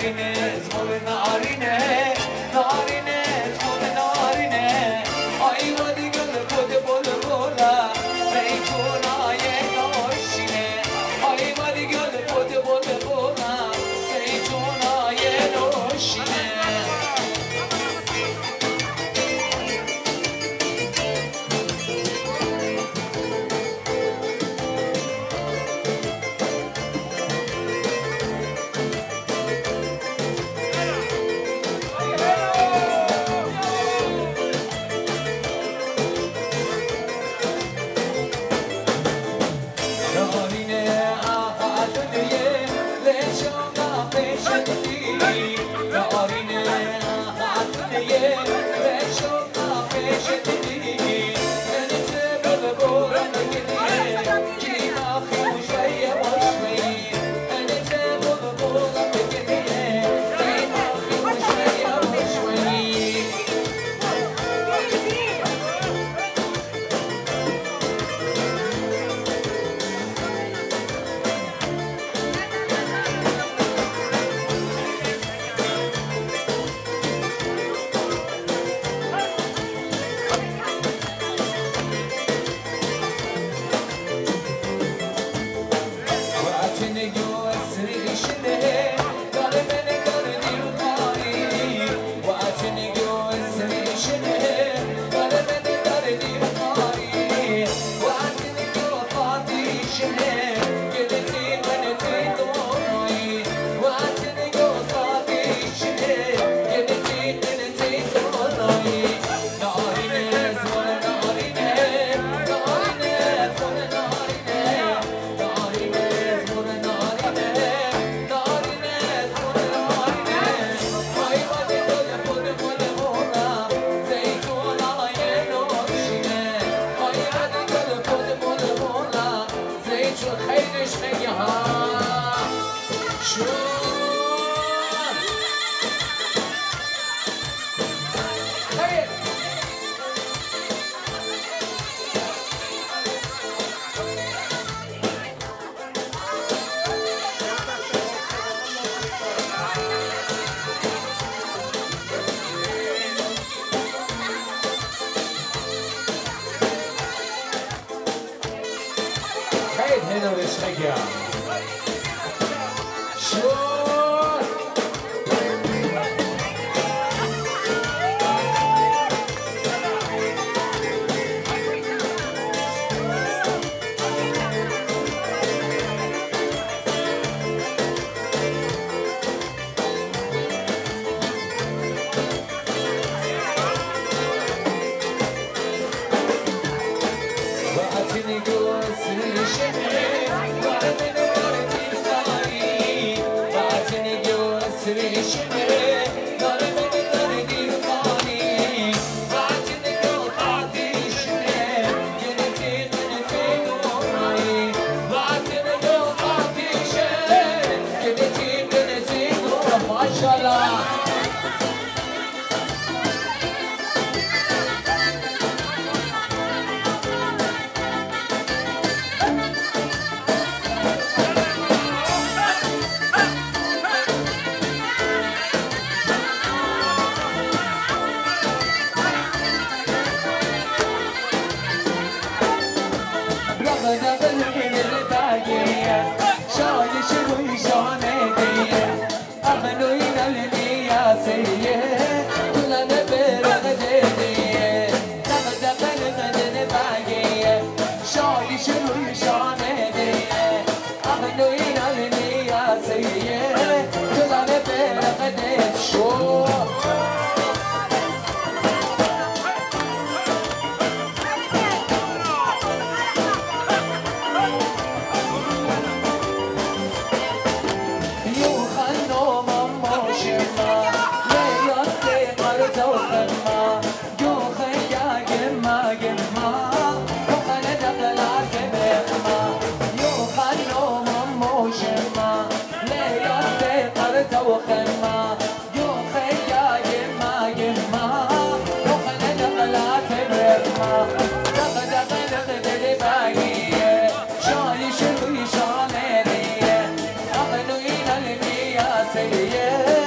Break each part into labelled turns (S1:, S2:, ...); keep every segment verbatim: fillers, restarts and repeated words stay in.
S1: Say yeah.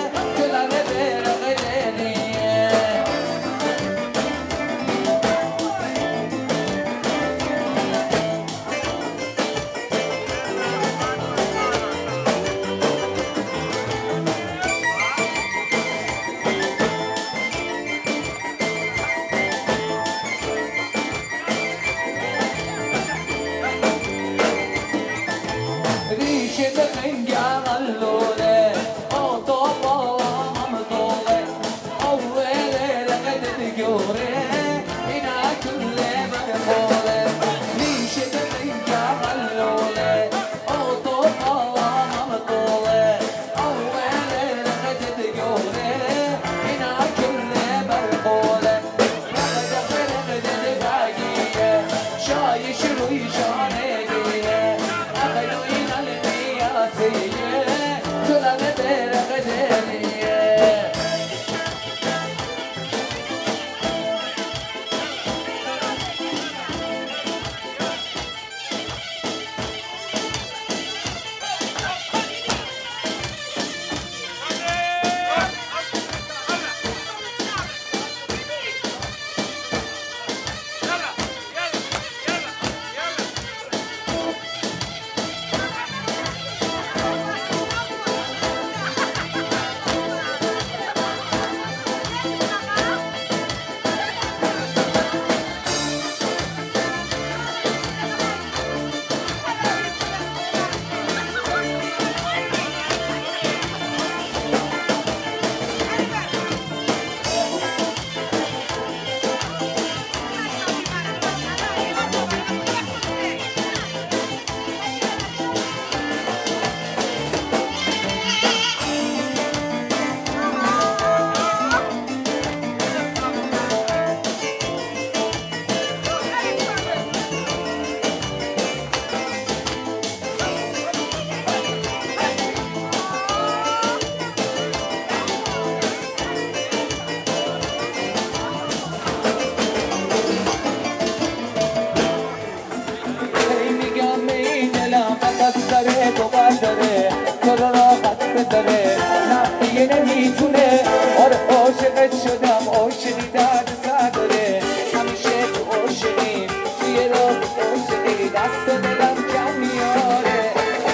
S1: نه دیگه نمیتونه آره عاشقت شدم عاشقی درد سر داره همیشه تو عاشقی توی راه عاشقی دست دلم کم میاره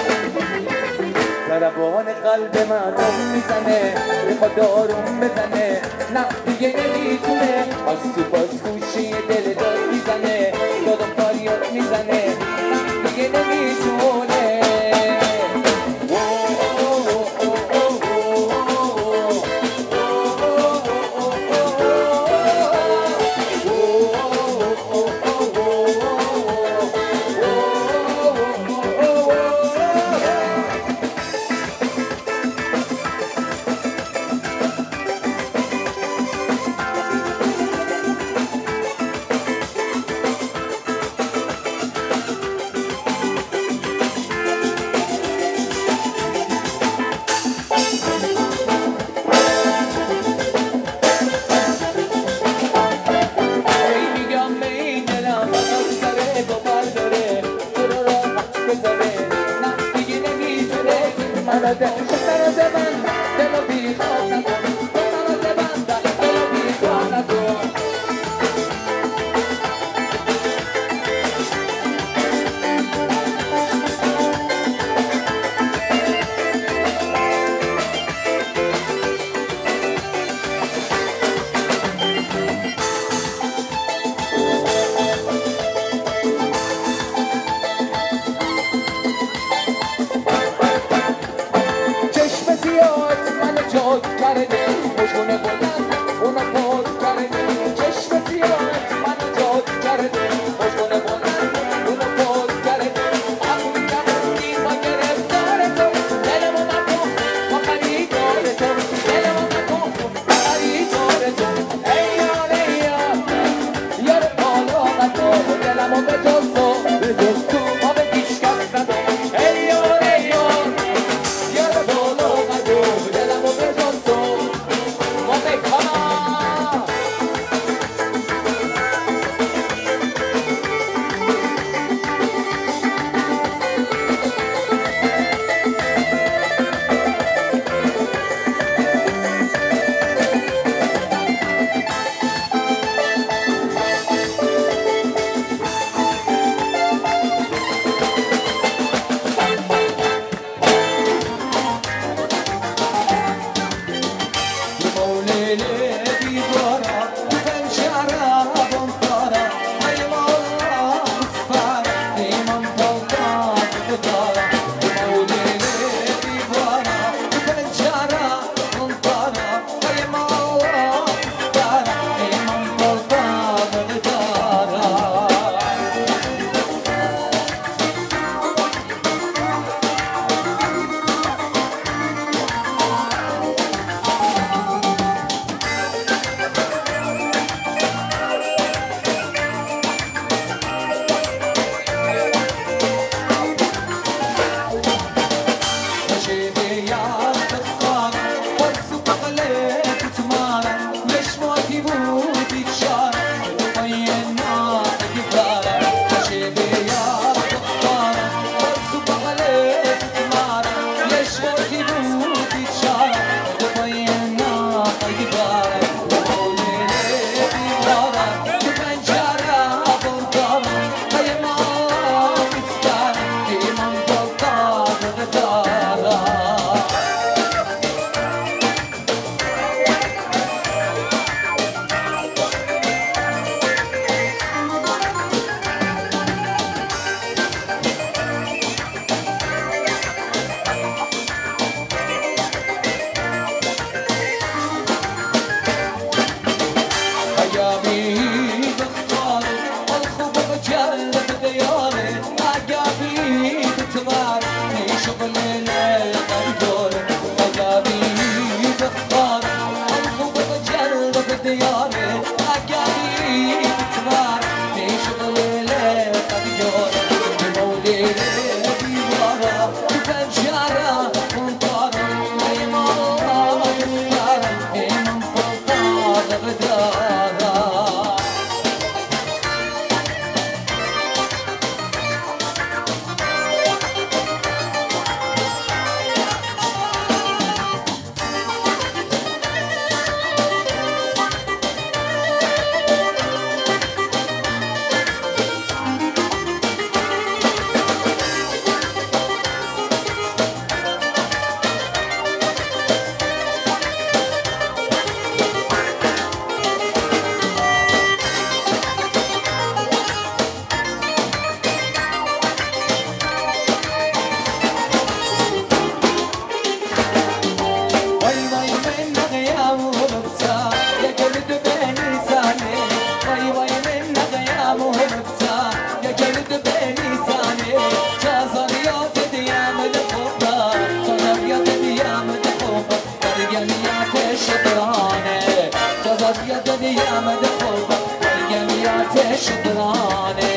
S1: ضربان قلب من رو میزنه میخواد دارون بزنه نه دیگه نمیتونه از تو باز گوشی دل دار میزنه دادم فریاد میزنه نه دیگه نمیتونه آتش درانه جزاز یاد دیم دخوبه مرگمی آتش درانه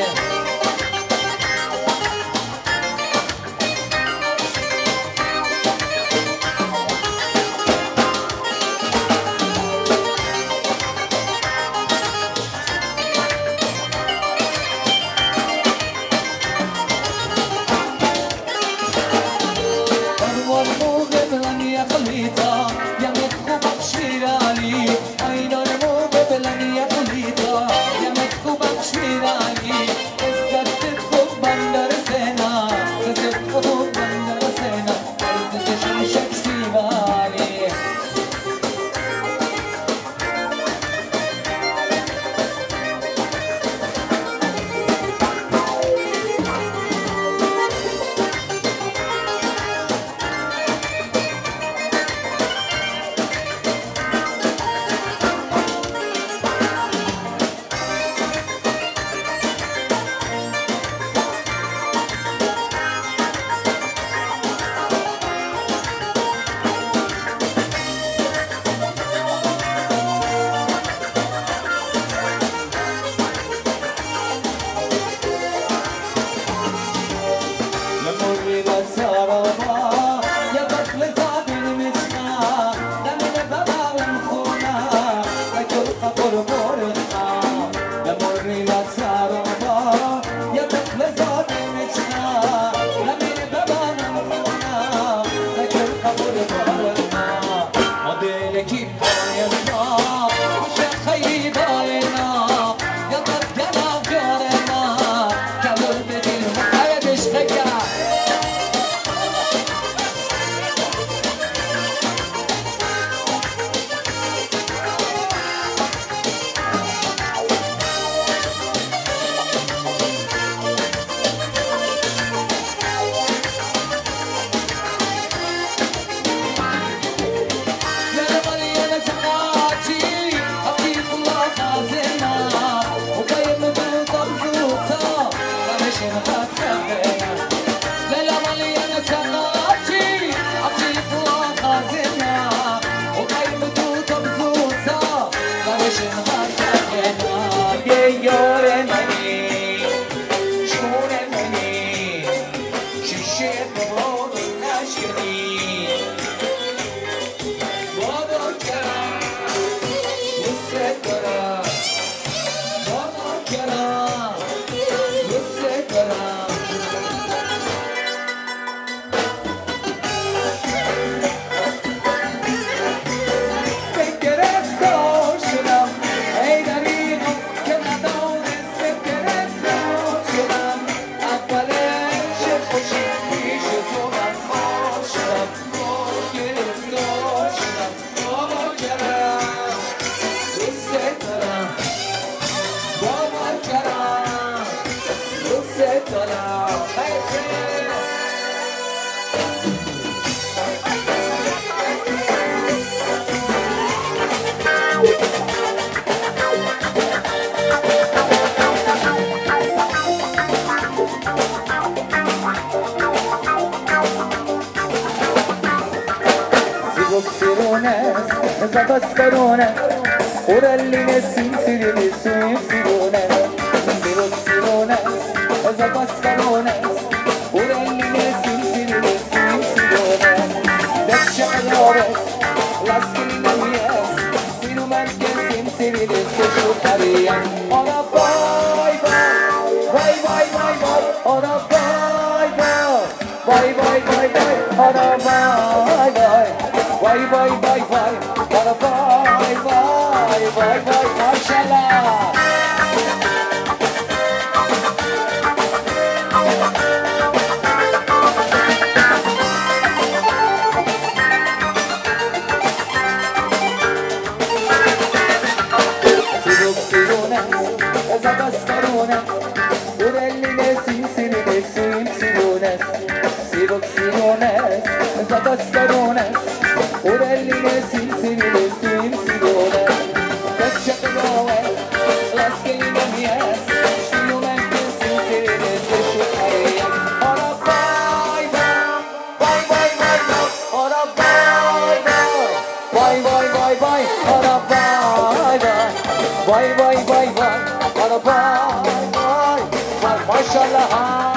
S2: Zagascarone, orelline sinsirili suyum sirone, sirot sirone, zagascarone, orelline sinsirili suyum sirone, Becciaroves, las criminales, sinumente sinsirili suyutarian, ora vai vai, vai vai vai vai, ora vai vai, vai vai vai vai, ora vai vai, vai vai vai vai. Vai, vai, vai, vai, maşallah. Sirop sirones, zagascarones, urelline sinsirine suyum sirones. Sirop sirones, zagascarones, urelline sinsirine suyum sirones. Las que líneas, si no me pienso sinceres de su tarea. Ora vai vai, vai vai vai vai, ora vai vai, vai vai
S1: vay vay vay ana vay vay vay vay vay vay ana vay vay vay maşallah ha.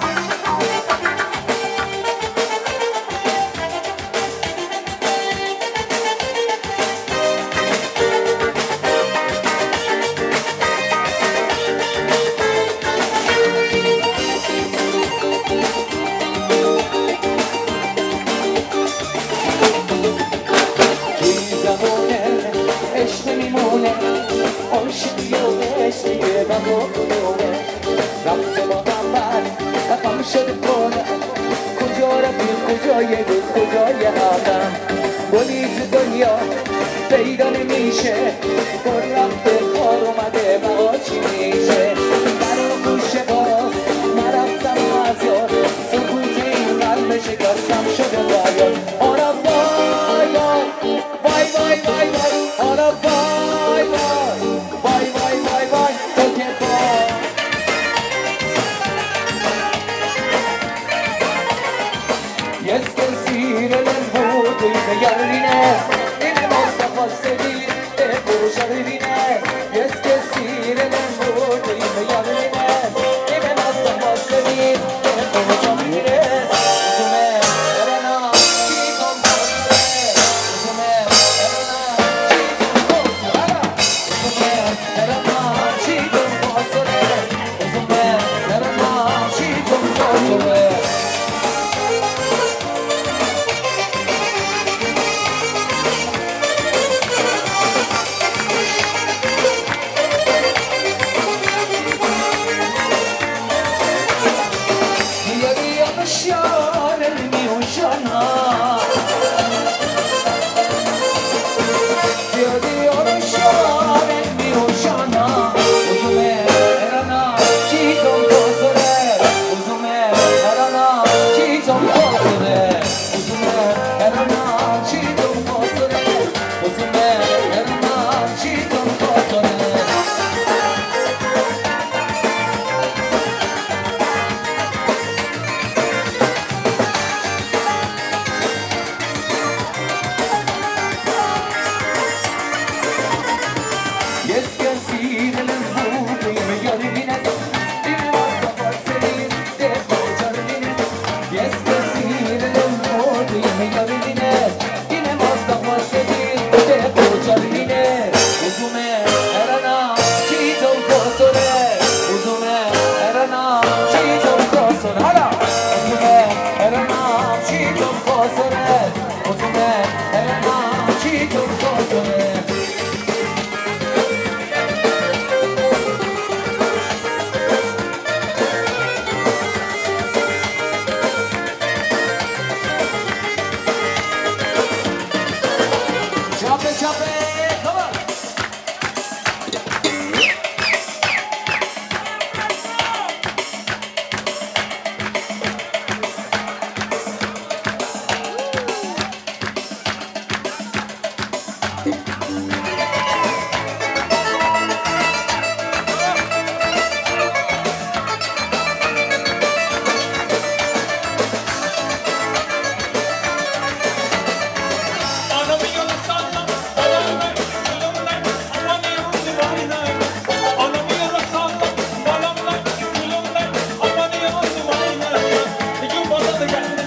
S1: رفته با غمبر رقم شده کنه کجا رفیم کجای روز کجای همم گلی تو دنیا پیدا نمیشه گل رفته کار اومده بقا چی میشه برا گوشه باز نرفتم از یاد سکوت این قلب شکستم شده باید آنا وای وای وای وای وای وای آنا وای وای وای وای وای وای تو که وای Y es que el cine del mundo y me jardines tenemos la facilidad de pujar dinero. Y es que el cine del mundo y me jardines tenemos la facilidad de pujar dinero. Usume erana chico mostre, usume erana chico mostre, usume erana chico mostre, usume erana chico mostre.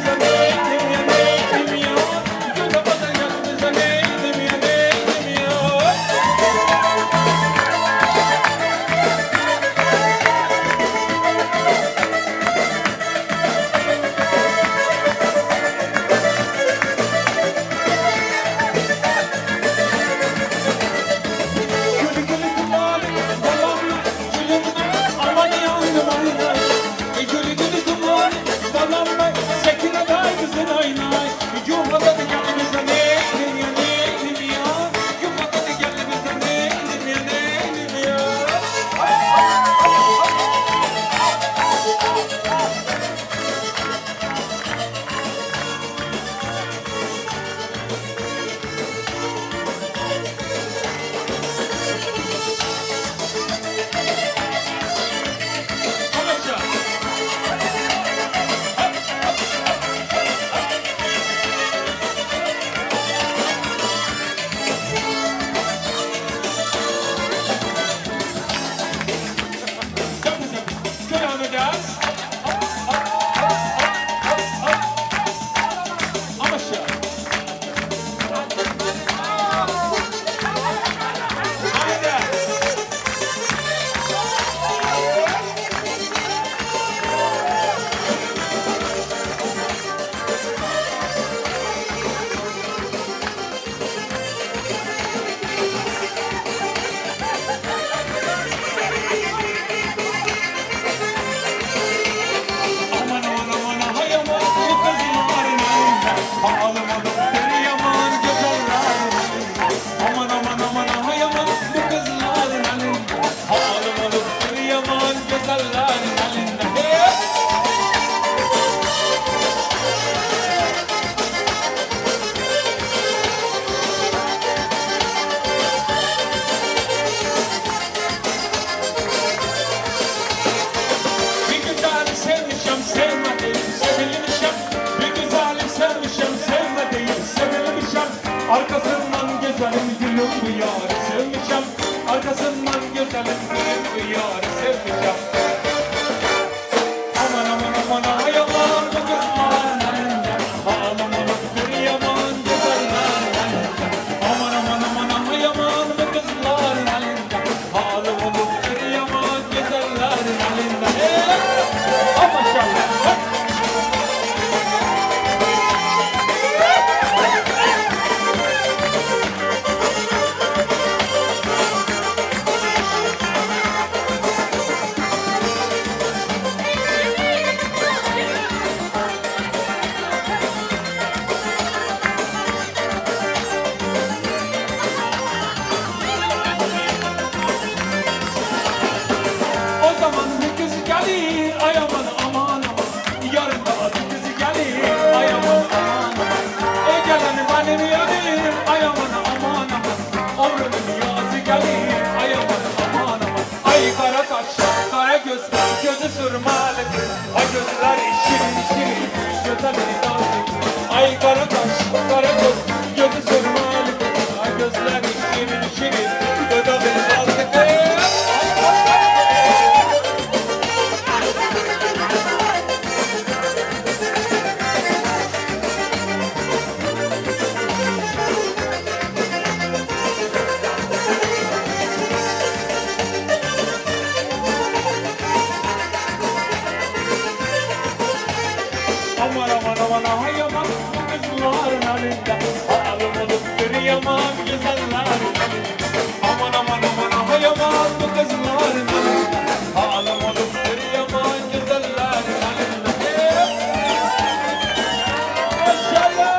S3: Thank you. Arkasından gezelim gülüm bu yarı sevmişem. Arkasından gezelim gülüm bu yarı sevmişem. Aman aman aman ay aman bu kızların elinden. Ağlam olup bir yaman güzeller elinden. Aman aman aman ay aman bu kızların elinden. Ağlam olup bir yaman güzeller elinden. Eee maşallah. Gözü sürmeli, ay gözler şirin şirin, gözleri nazik. Ay kara kaş, kara göz, gözü sürmeli, ay gözler şirin şirin, gözleri nazik. Aman aman aman ay aman kızların elinde. Ağlam olup bir yaman güzeller elinde. Aman aman aman ay aman bu kızların elinde. Ağlam olup bir yaman güzeller elinde. Maşallah.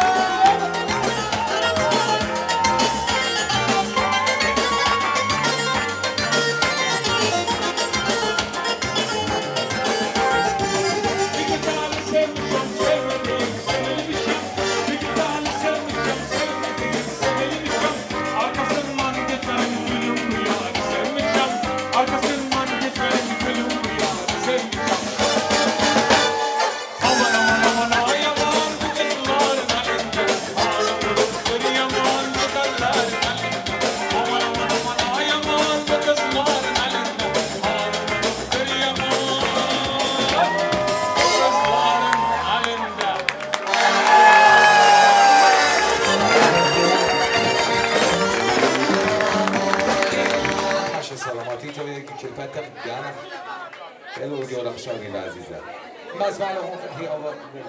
S1: بس من اون خیابا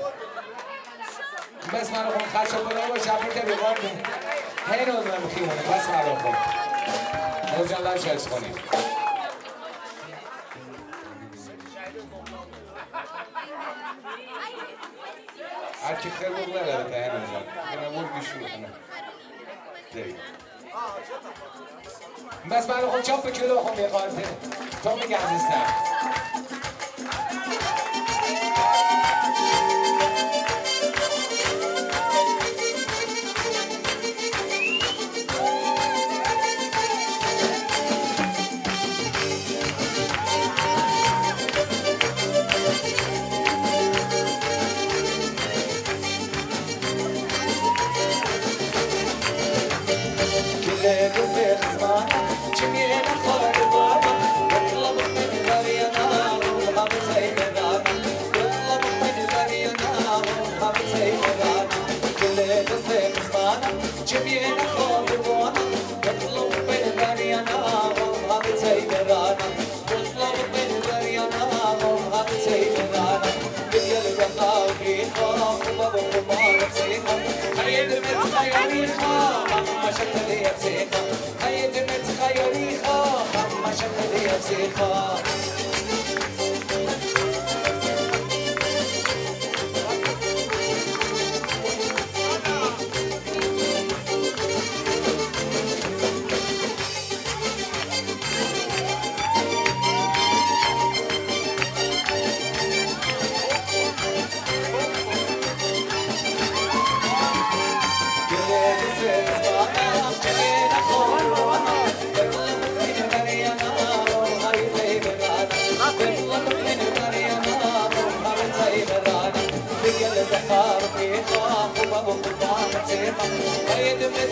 S1: بس من اون خرچه بلا با شبیه که بگار بیم هین اون من خیمونه بس من اون خود جان لب شرس کنیم هر کی خیلی بگو نداره تا هین اون جان اینه مول بیشو کنه دیگه بس من اون چاپ کلو خون بیقارده تو میگه عزیزتر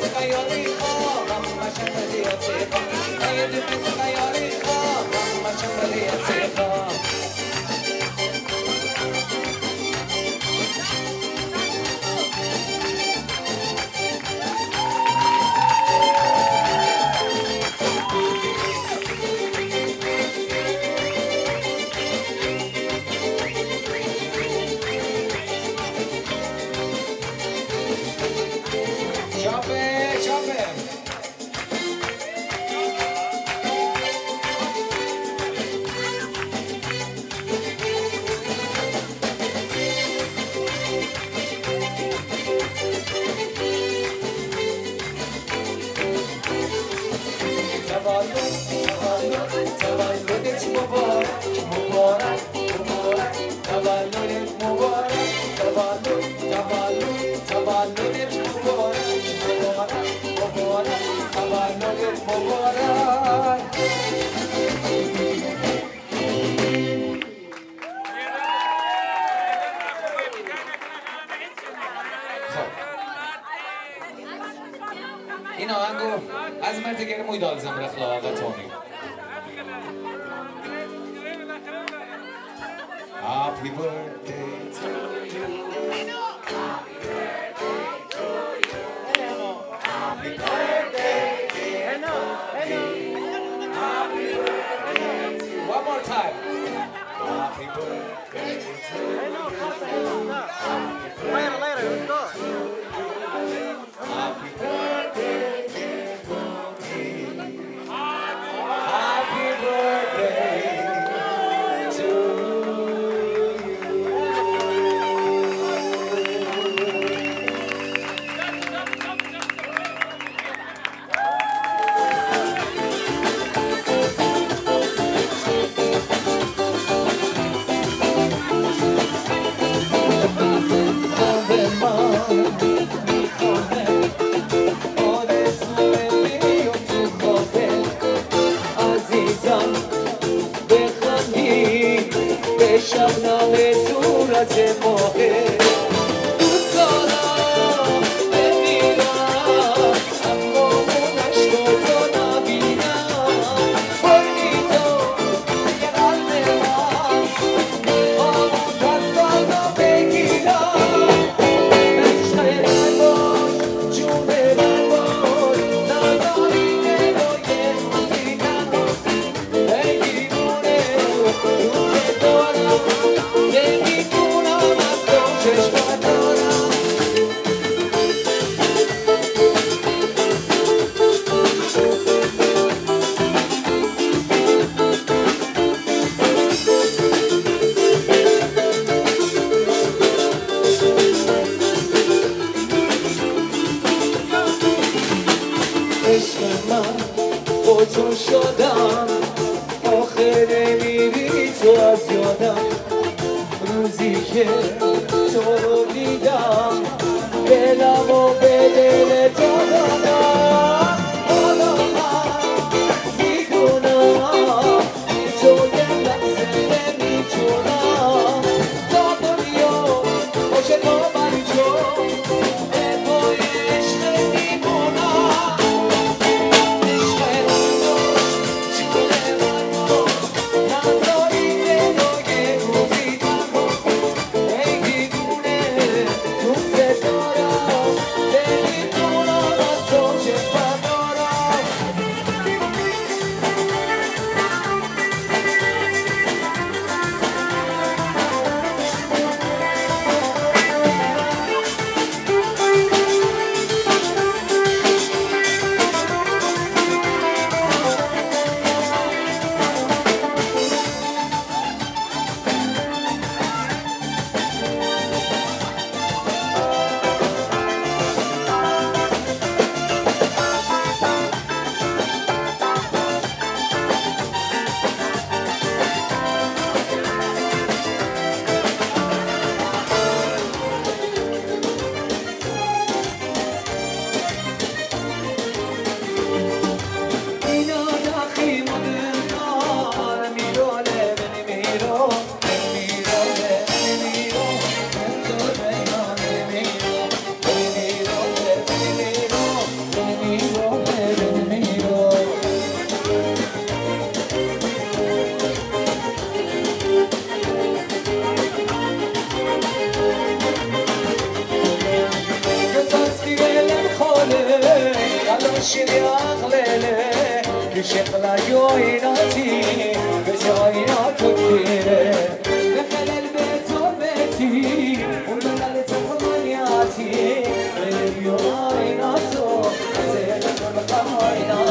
S1: این آهنگو از مرتگر مویدال زمره خلاقه تونی Happy birthday to you Happy birthday to you Happy birthday dear Tony Happy birthday to you One more time Happy birthday to you Happy birthday to you Happy birthday dear Tony Happy birthday to you شبنم صورت ماهه دوست دارم بمیرم اما اون عشقاتو نبینم بردی تو یه قلب من آمون دستاتو بگیرم عشق من باش جون من باش نذاری دلو یه روزی نباش ای دیوونه دوست دارم نمیتونم از تو چشم دارم عشق من با تو شدم آخه نمیری تو از یادم روزی که تو رو دیدم دلم و به دل تو دادم حالا من میدونم تو یه لحظه نمیتونم تا دنیا باشه تا من چون به پای عشق میمونم عشق من باش جون من باش نذاری دلو یه روزی نباش ای دیوونه دوست دارم نمیتونم از تو چشم يغلله بشغلة جويناتي بجاينات كثيرة دخل البيت وبيتي ودخلت ثمانياتي اليوم عيناته زين القمرينات